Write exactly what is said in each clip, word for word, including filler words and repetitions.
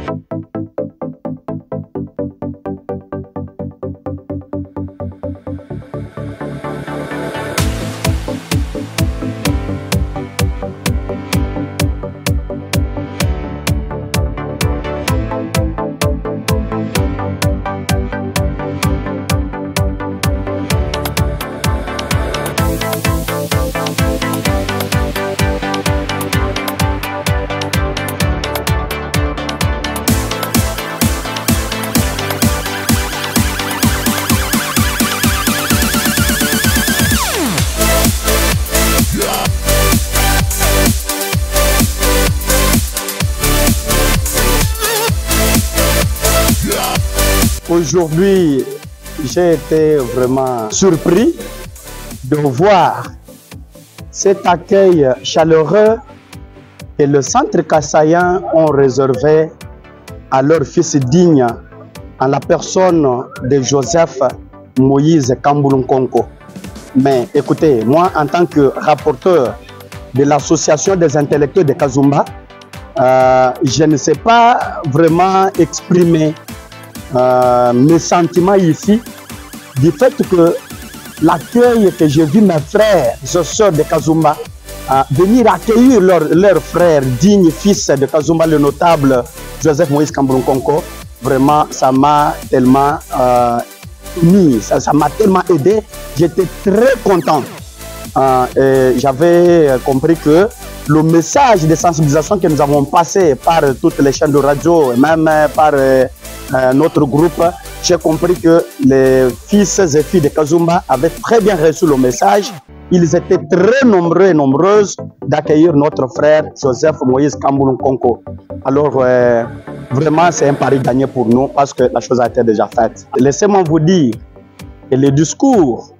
Aujourd'hui, j'ai été vraiment surpris de voir cet accueil chaleureux que le centre Kasaïen ont réservé à leur fils digne en la personne de Joseph Moïse Kambouloum Konko. Mais écoutez, moi en tant que rapporteur de l'association des intellectuels de Kazumba, euh, je ne sais pas vraiment exprimer Euh, mes sentiments ici du fait que l'accueil que j'ai vu mes frères et sœurs de Kazumba euh, venir accueillir leur, leur frère digne fils de Kazumba, le notable Joseph Moïse Kambouloum Konko, vraiment ça m'a tellement euh, mis, ça m'a tellement aidé. J'étais très content. Euh, J'avais compris que le message de sensibilisation que nous avons passé par toutes les chaînes de radio et même par euh, euh, notre groupe, j'ai compris que les fils et filles de Kazumba avaient très bien reçu le message. Ils étaient très nombreux et nombreuses d'accueillir notre frère Joseph Moïse Kambouloum Konko. Alors euh, vraiment c'est un pari gagné pour nous parce que la chose a été déjà faite. Laissez-moi vous dire que le discours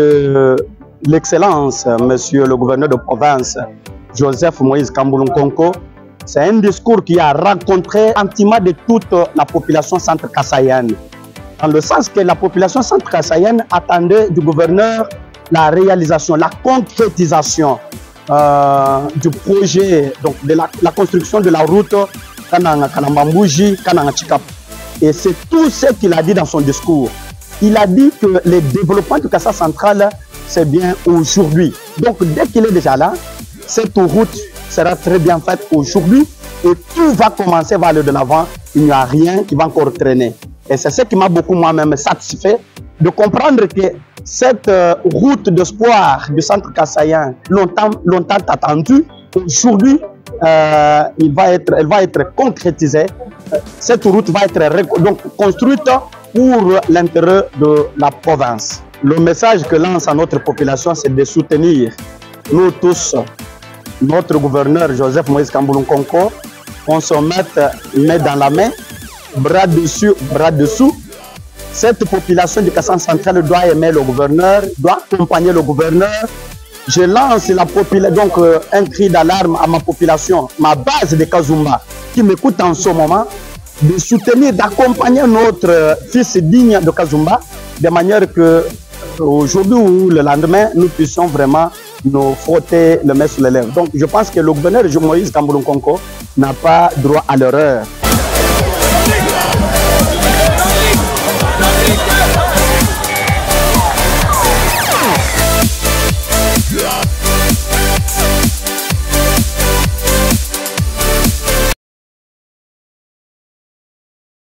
de l'excellence, monsieur le gouverneur de province, Joseph Moïse Kambouloum Konko, c'est un discours qui a rencontré sentiment de toute la population centre-kassaïenne. Dans le sens que la population centre-kassaïenne attendait du gouverneur la réalisation, la concrétisation euh, du projet, donc de la, la construction de la route Kananga-Kanambambouji, Kananga-Chikap. Et c'est tout ce qu'il a dit dans son discours. Il a dit que le développement du Kassa central, c'est bien aujourd'hui. Donc dès qu'il est déjà là, cette route sera très bien faite aujourd'hui et tout va commencer à aller de l'avant. Il n'y a rien qui va encore traîner. Et c'est ce qui m'a beaucoup moi-même satisfait de comprendre que cette euh, route d'espoir du centre kassaïen, longtemps, longtemps attendue, aujourd'hui, euh, il va être, elle va être concrétisée. Cette route va être donc construite pour l'intérêt de la province. Le message que lance à notre population, c'est de soutenir nous tous, notre gouverneur Joseph Moïse Kambouloum Konko. On se mette main dans la main, bras dessus, bras dessous. Cette population du Kassa central doit aimer le gouverneur, doit accompagner le gouverneur. Je lance la population, donc euh, un cri d'alarme à ma population, ma base de Kazumba, qui m'écoute en ce moment, de soutenir, d'accompagner notre euh, fils digne de Kazumba, de manière que aujourd'hui ou le lendemain, nous puissions vraiment nous frotter le main sur les lèvres. Donc je pense que le gouverneur Moïse Kambouloum Konko n'a pas droit à l'erreur.